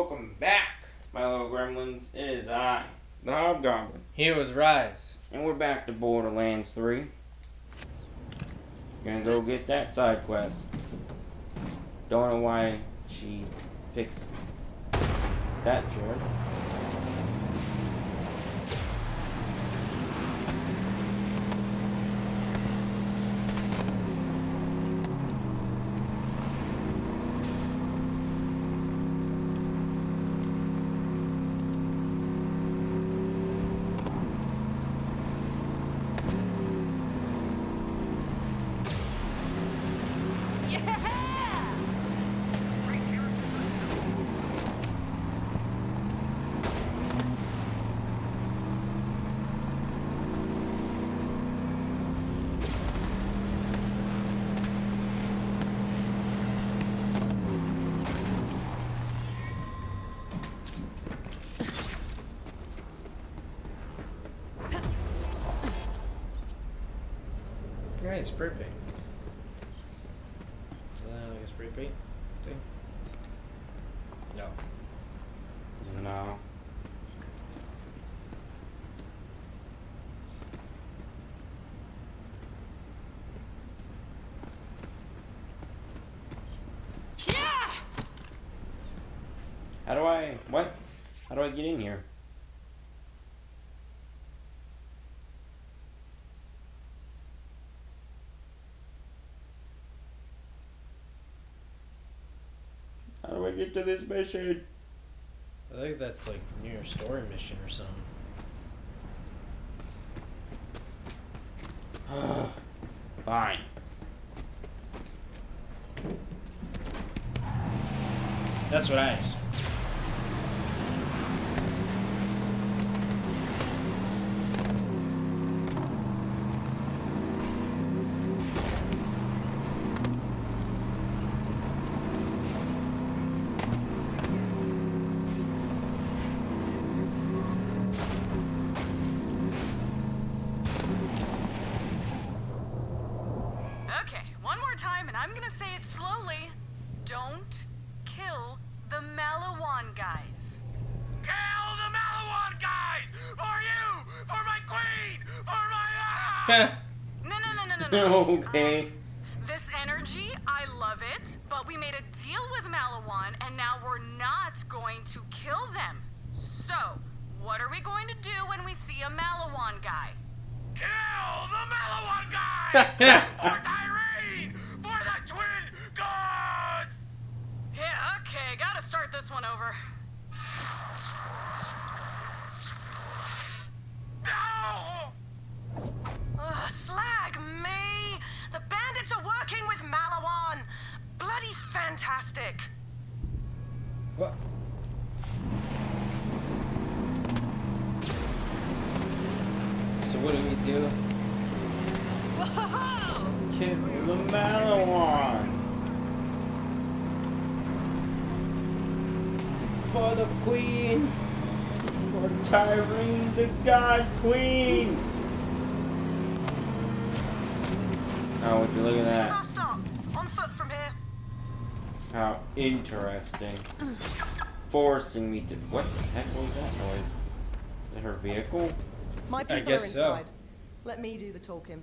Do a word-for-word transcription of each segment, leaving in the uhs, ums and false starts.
Welcome back, my little gremlins. It is I, the Hobgoblin. Here was Rise. And we're back to Borderlands three. Gonna go get that side quest. Don't know why she picks that jerk. Right, spray paint. Is that like a spray paint thing? No. No. Yeah! How do I... What? How do I get in here? How do I get to this mission? I think that's like near a story mission or something. Fine. That's what I assumed. Okay, one more time, and I'm gonna say it slowly. Don't kill the Malawan guys. Kill the Malawan guys! For you! For my queen! For my... Ah! no, no, no, no, no, no. Okay. Um, this energy, I love it, but we made a deal with Malawan, and now we're not going to kill them. So, what are we going to do when we see a Malawan guy? Kill the Malawan guy! For Tyrene! For the twin gods! Yeah, okay, gotta start this one over. No! Ugh, slag me! The bandits are working with Malawan! Bloody fantastic! What? So what do we do? Whoa! Kill the Malawan. For the queen. For Tyrene, the god queen. Oh, would you look at This is that? our stop. On foot from here. How interesting. Forcing me to... What the heck was that noise? Is that her vehicle? My people I guess are so. inside. Let me do the talking.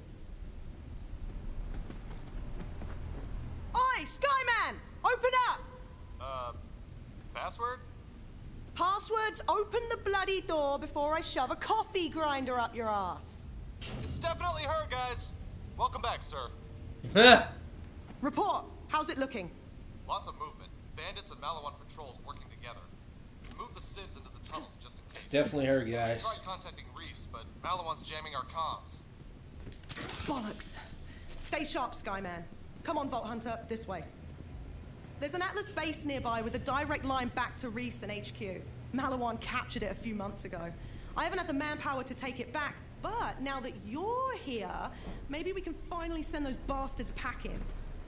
Oi, Skyman! Open up! Uh, password? Passwords, open the bloody door before I shove a coffee grinder up your ass. It's definitely her, guys. Welcome back, sir. Report. How's it looking? Lots of movement. Bandits and Malawan patrols working together. Move the civs into the tunnels just in case. It's definitely her, guys. I tried contacting Reese, but Malawan's jamming our comms. Bollocks. Stay sharp, Skyman. Come on, Vault Hunter, this way. There's an Atlas base nearby with a direct line back to Reese and H Q. Malawan captured it a few months ago. I haven't had the manpower to take it back, but now that you're here, maybe we can finally send those bastards packing.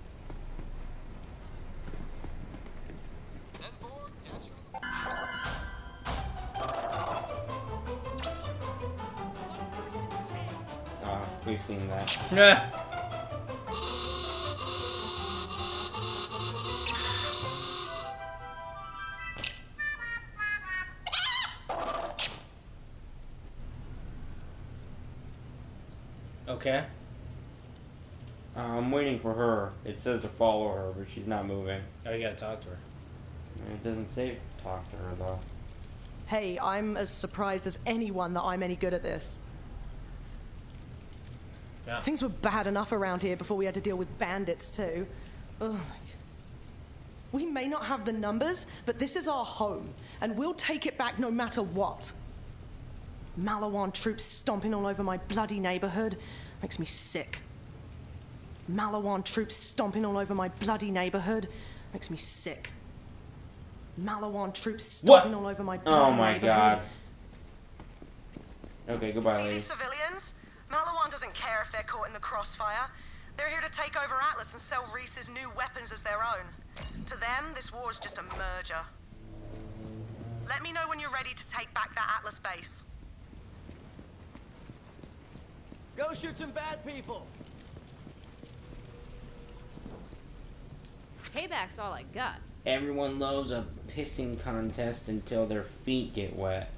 ten four, catch you. Ah, we've seen that. Okay. Uh, I'm waiting for her. It says to follow her, but she's not moving. Oh, you gotta talk to her. And it doesn't say talk to her, though. Hey, I'm as surprised as anyone that I'm any good at this. Yeah. Things were bad enough around here before we had to deal with bandits, too. Ugh. We may not have the numbers, but this is our home, and we'll take it back no matter what. Maliwan troops stomping all over my bloody neighborhood makes me sick. Maliwan troops stomping all over my bloody neighborhood makes me sick. Maliwan troops stomping all over my bloody Oh my neighborhood. god. Okay, goodbye, See lady. these civilians? Maliwan doesn't care if they're caught in the crossfire. They're here to take over Atlas and sell Reese's new weapons as their own. To them, this war's just a merger. Let me know when you're ready to take back that Atlas base. Go shoot some bad people. Payback's all I got. Everyone loves a pissing contest until their feet get wet.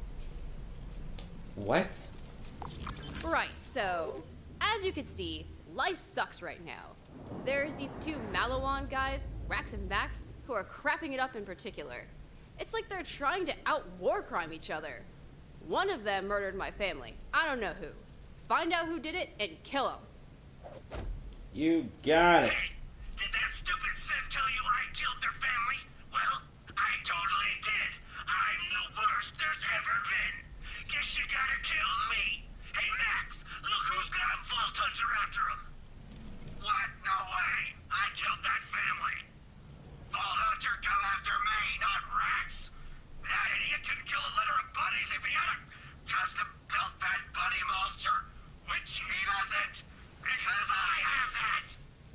What? Right, so, as you can see, life sucks right now. There's these two Maliwan guys, Rax and Max, who are crapping it up in particular. It's like they're trying to out-war crime each other. One of them murdered my family. I don't know who. Find out who did it and kill him. You got it. Did that stupid Civ tell you I killed their family? Well, I totally did. I'm the worst there's ever been. Guess you gotta kill me. Hey, Max, look who's got Vault Hunter after him. What? No way. I killed that family. Vault Hunter come after me, not Rax. That idiot can kill a litter of buddies if he had a custom-built fat buddy monster, which he doesn't, because I have that.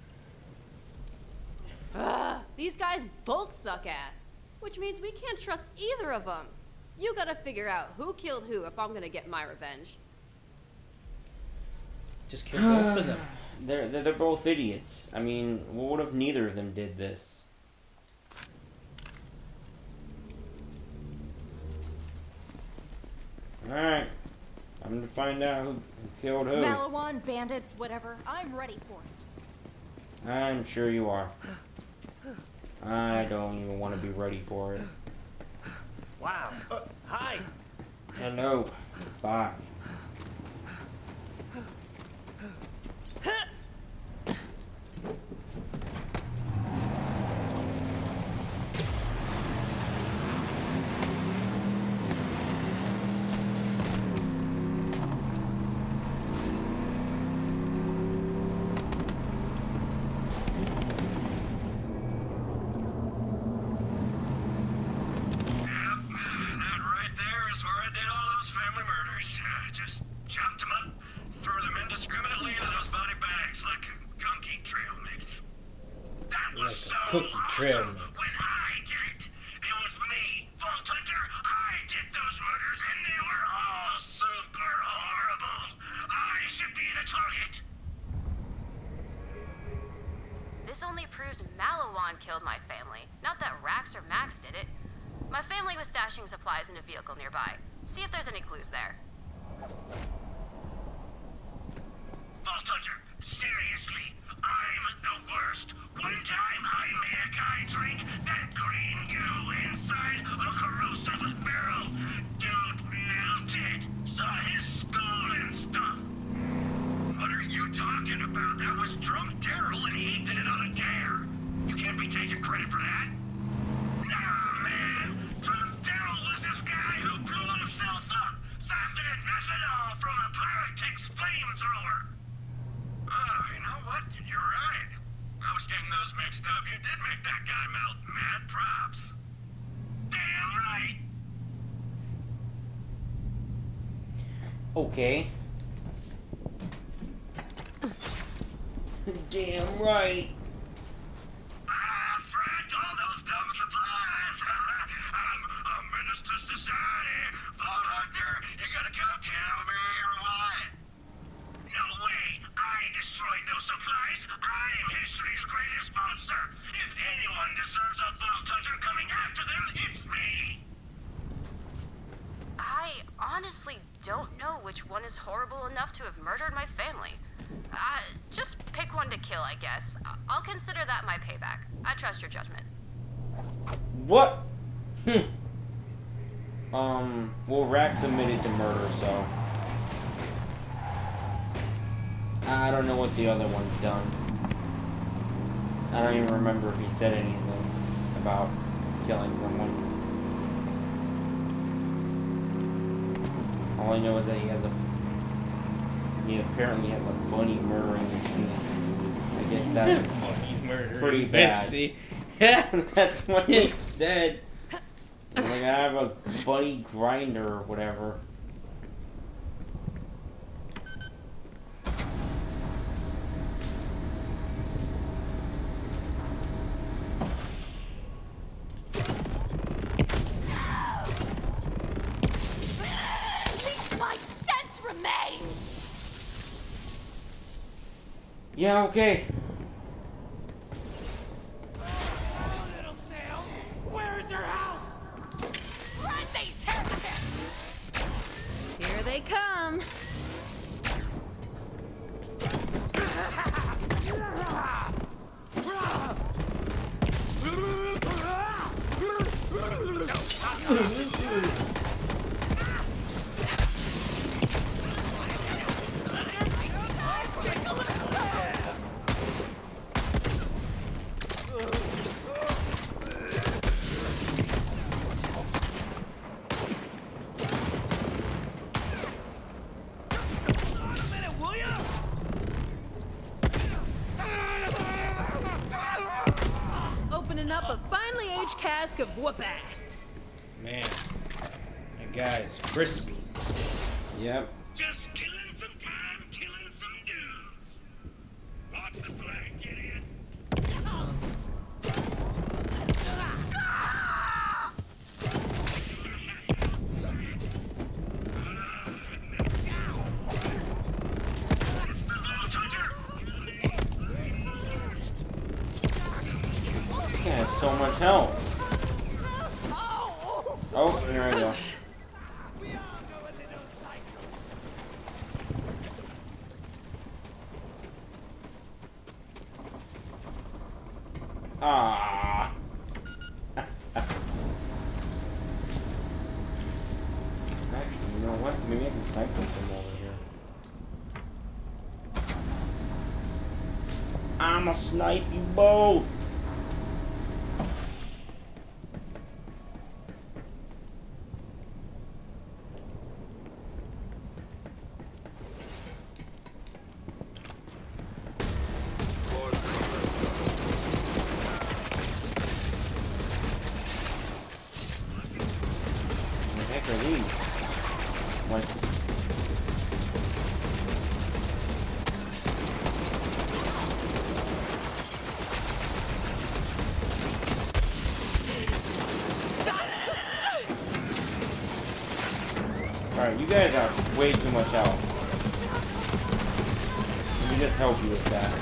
Ugh, these guys both suck ass, which means we can't trust either of them. You gotta figure out who killed who if I'm gonna get my revenge. Just kill both of them. They're, they're they're both idiots. I mean, what if neither of them did this? Alright. I'm gonna find out who killed who. Maliwan, bandits, whatever. I'm ready for it. I'm sure you are. I don't even want to be ready for it. Wow. Uh, hi. Hello. Bye. Cookie trail mix. When I did it, it was me, Vault Hunter. I did those murders, and they were all super horrible. I should be the target. This only proves Maliwan killed my family, not that Rax or Max did it. My family was stashing supplies in a vehicle nearby. See if there's any clues there. Vault Hunter, seriously, I'm the worst. One time I made a guy drink that green goo inside a corrosive barrel. Dude melted. Saw his skull and stuff. What are you talking about? That was drunk Daryl and he did it on a dare. You can't be taking credit for that. Nah, man. Drunk Daryl was this guy who blew himself up, softened in methanol from a Pyrex flamethrower. Oh, you know what? You're right. I was getting those mixed up. You did make that guy melt. Mad props. Damn right. Okay. Damn right. Ah, Fred, all those dumb supplies. I'm a menace to society. Vault Hunter, you gonna come kill me or what? No way. I destroyed those supplies. I'm history's greatest monster. If anyone deserves a Vault Hunter coming after them, it's me. I honestly don't know which one is is horrible enough to have murdered my family. Uh, just pick one to kill, I guess. I- I'll consider that my payback. I trust your judgment. What? Hmm. Um, well, Rax admitted to murder, so... I don't know what the other one's done. I don't even remember if he said anything about killing someone. All I know is that he has a... He apparently has a bunny murdering machine. I guess that's pretty bad. See? That's what he said. Like, I have a bunny grinder or whatever. Yeah, okay. Oh, little snail! Where is your house? Run these heretics! Here they come. Opening up a finely aged cask of whoop ass. Man, that guy's crispy. Yep. Just killing some time, killing some dudes. Watch the flag, idiot. I have so much health. Oh, here I go. Ah. Actually, you know what? Maybe I can snipe them from over here. I'ma snipe you both. Alright, you guys have way too much health. Let me just help you with that.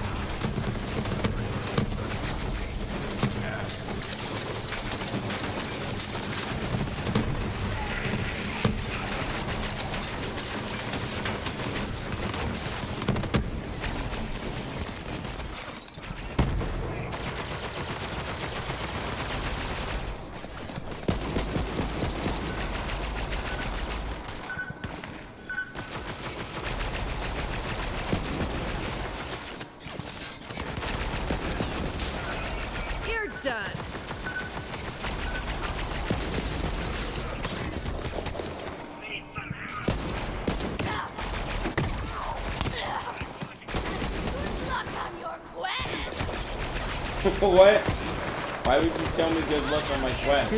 Done. What? Why would you tell me good luck on my quest?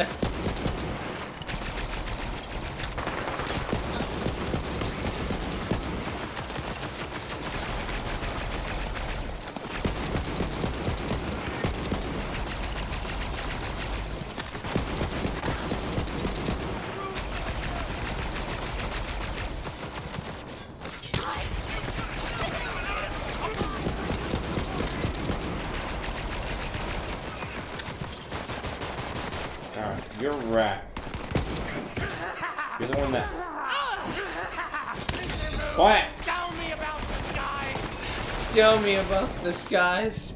Alright, you're right. You're the one that... What? Tell me about the skies! Tell me about the skies.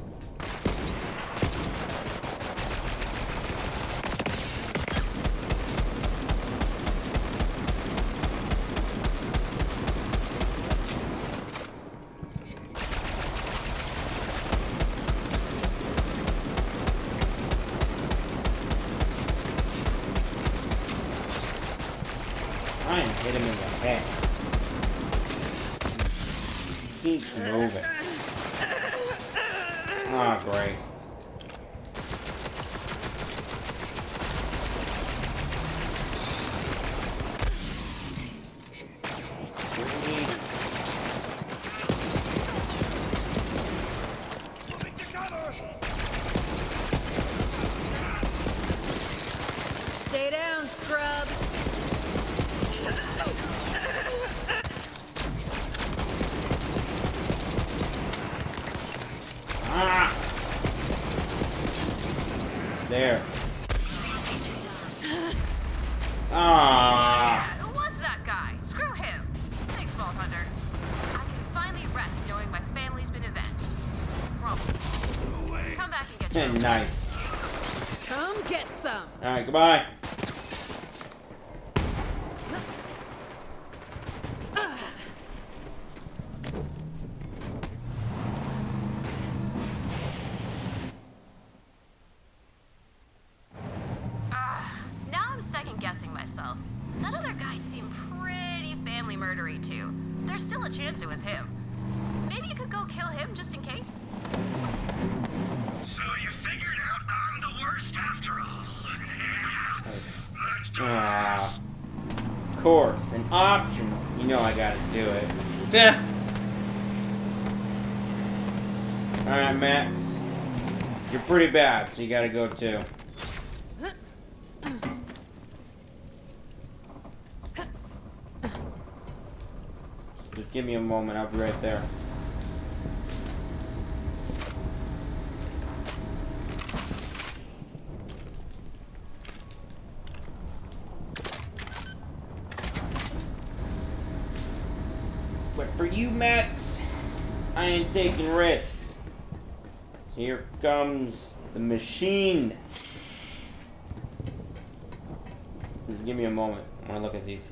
Try and hit him in the head. Keep moving. Ah, oh, great. Stay down, scrub. Ah! There. Ah! Yeah, what's that guy? Screw him. Thanks, Vault Hunter. I can finally rest knowing my family's been avenged. Promise. Come back and get your Nice. Come get some. Alright, goodbye. Now I'm second guessing myself. That other guy seemed pretty family murdery too. There's still a chance it was him. Maybe you could go kill him just in case? So you figured out I'm the worst after all. Ah. Of course, an optional. You know I gotta do it. Yeah. Alright, Max. You're pretty bad, so you gotta go too. Just give me a moment, I'll be right there. But for you, Max, I ain't taking risks. So here comes the machine. Just give me a moment. I want to look at these.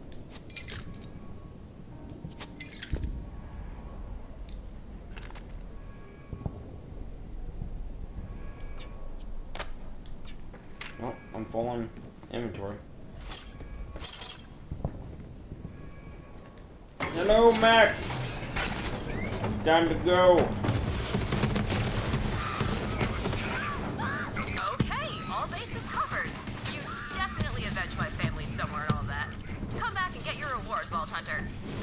Oh, I'm full on inventory. Hello, Max. It's time to go. Okay, all bases covered. You definitely avenged my family somewhere and all that. Come back and get your reward, Vault Hunter.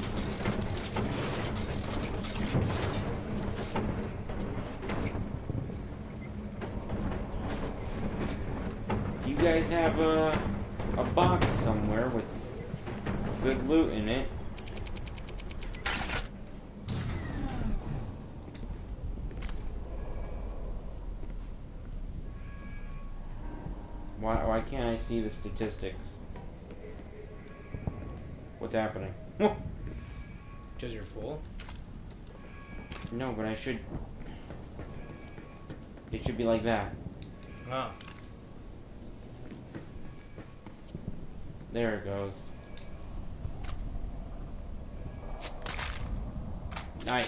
Do you guys have a a box somewhere with good loot in it? Why, why can't I see the statistics? What's happening? Because you're full. No, but I should... It should be like that. Oh. There it goes. Nice.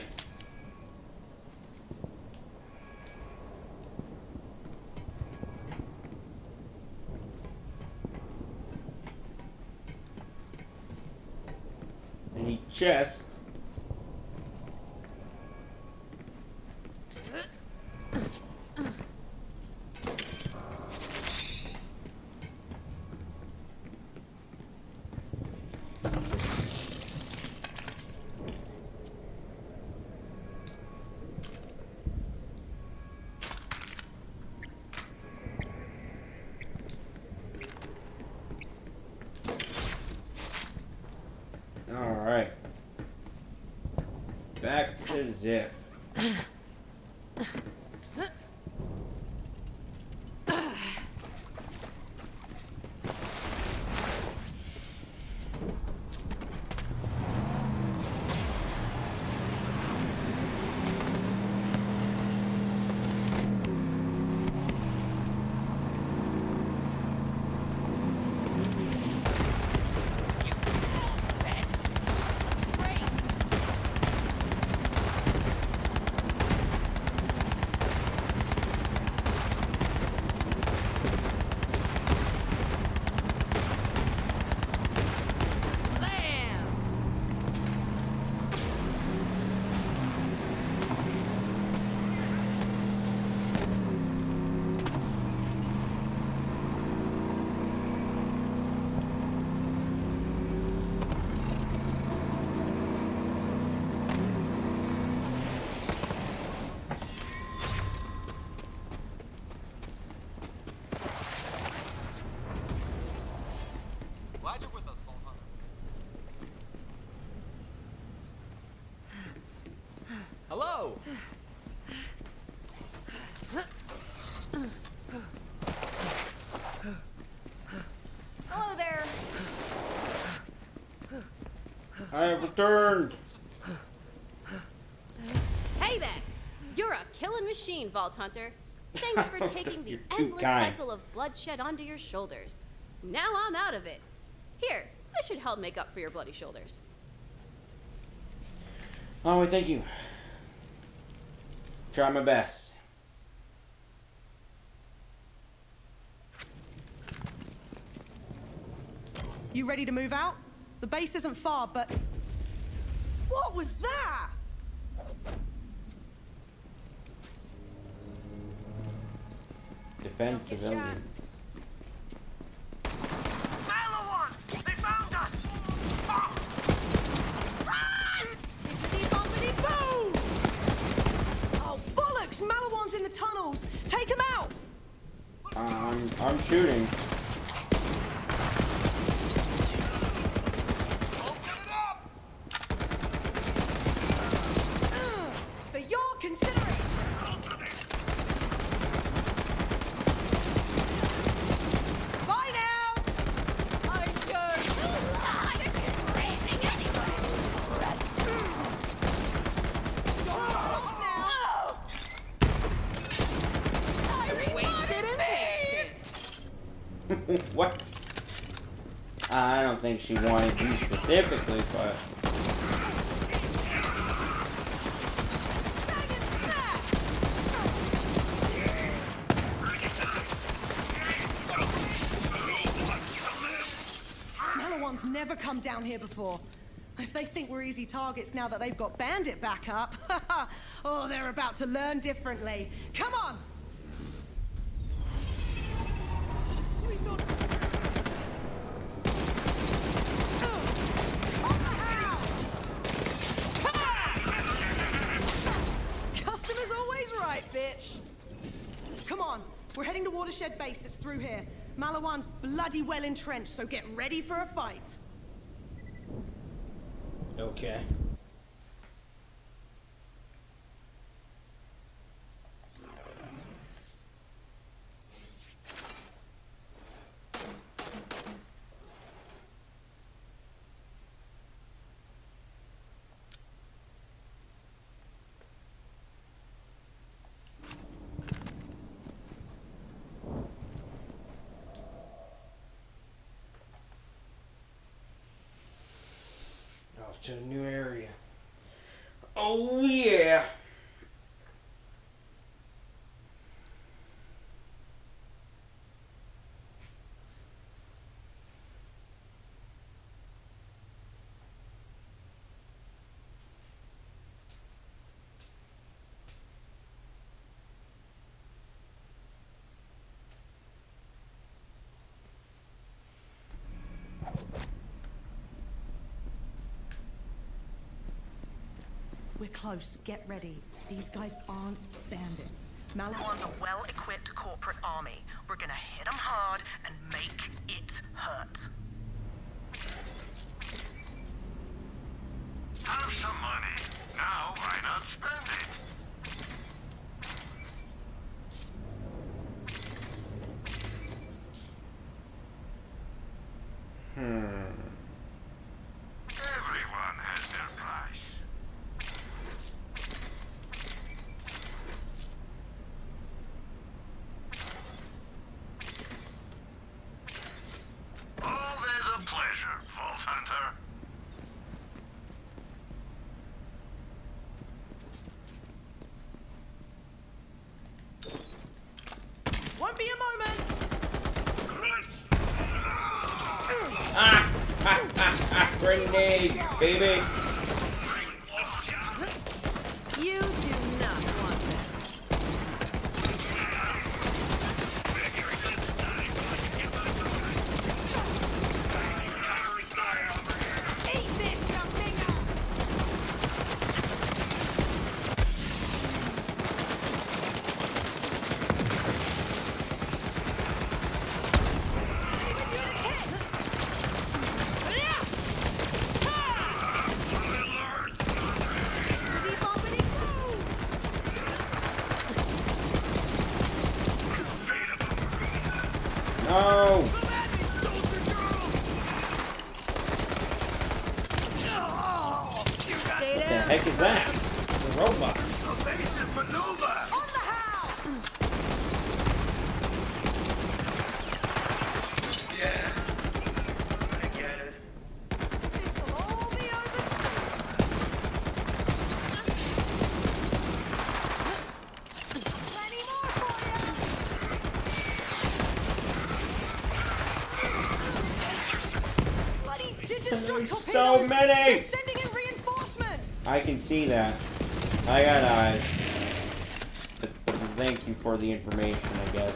Any chest? Alright. Back to Ziff. Glad you're with us, Vault Hunter. Hello! Hello there. I have returned. Hey there. You're a killing machine, Vault Hunter. Thanks for taking the You're too endless kind. cycle of bloodshed onto your shoulders. Now I'm out of it. Here, this should help make up for your bloody shoulders. Oh, well, thank you. Try my best. You ready to move out? The base isn't far, but... What was that? Defend civilians. Maliwan! They found us! Boom! Oh, bollocks! Maliwan's in the tunnels! Take him out! I'm, I'm shooting. Open it up! Ugh, for your consideration! Bye now! I'm good. What? I don't think she wanted you specifically, but... Maliwan's never come down here before. If they think we're easy targets now that they've got Bandit back up, oh, they're about to learn differently. Come on! Customer's always right, bitch. Come on, we're heading to Watershed Base. It's through here. Maliwan's bloody well entrenched, so get ready for a fight. Okay. Off to a new area. Oh, yeah. We're close. Get ready. These guys aren't bandits. Maliwan's a well-equipped corporate army. We're gonna hit them hard and make it hurt. Have some money. Now why not spend it? Hmm. Everyone has their price. Always a pleasure, Vault Hunter. Won't be a moment. Ah! Ah! Ah! Ah! Grenade, baby! You do not want this. Eat this, Gumfinger! No! Stay What the down. heck is that? The robot. Evasive maneuver! On the house! Yeah. I get it. This'll all be over soon. Plenty more for you. Bloody Digistruct torpedoes! So many! They're sending in reinforcements! I can see that. I got eyes. But, but thank you for the information, I guess.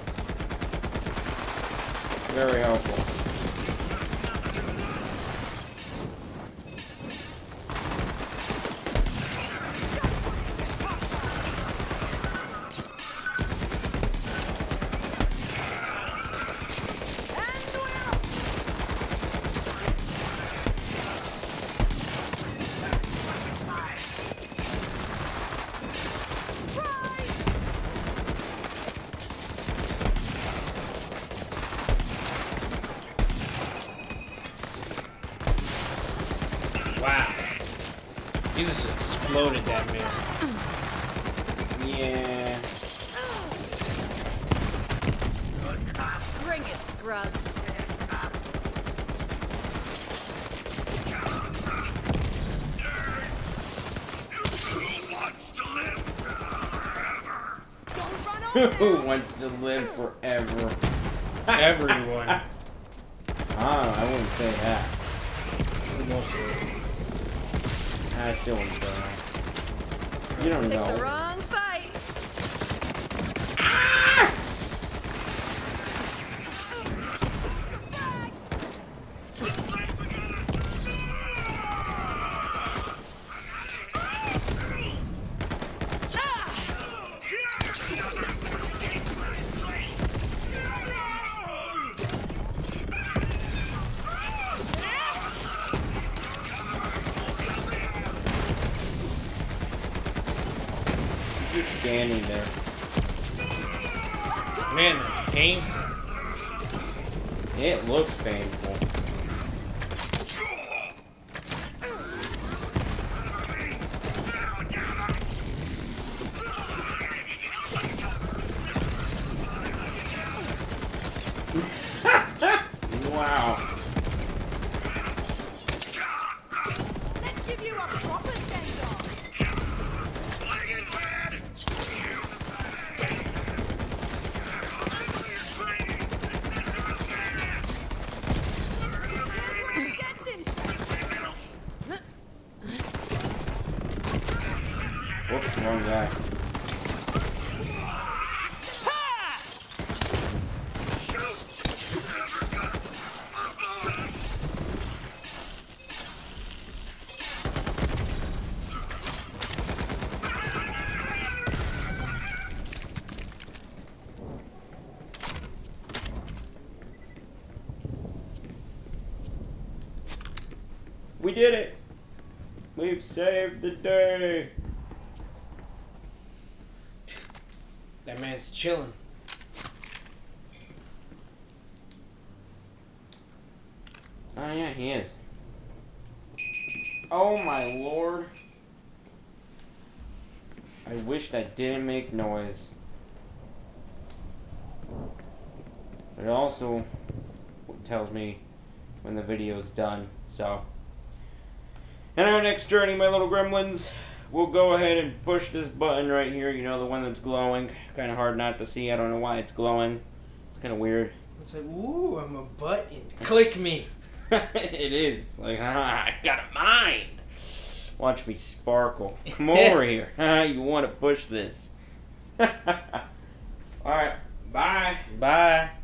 Very helpful. Wow. He just exploded that man. Yeah. Bring it, scrubs. Who wants to live forever? Everyone. Ah, I wouldn't say that. Mostly. I still wouldn't say that. You don't Pick the know. wrong fight. Just standing there. Man, that's painful. It looks painful. Wow. Let's give you a proper send-off. Gets him. Whoops, wrong guy. We did it! We've saved the day! That man's chilling. Oh yeah, he is. Oh my lord. I wish that didn't make noise. It also tells me when the video's done, so. In our next journey, my little gremlins, we'll go ahead and push this button right here, you know, the one that's glowing. Kind of hard not to see, I don't know why it's glowing. It's kind of weird. It's like, ooh, I'm a button. Click me. It is. It's like, ah, I got a mind. Watch me sparkle. Come over here. You want to push this. Alright, bye. Bye.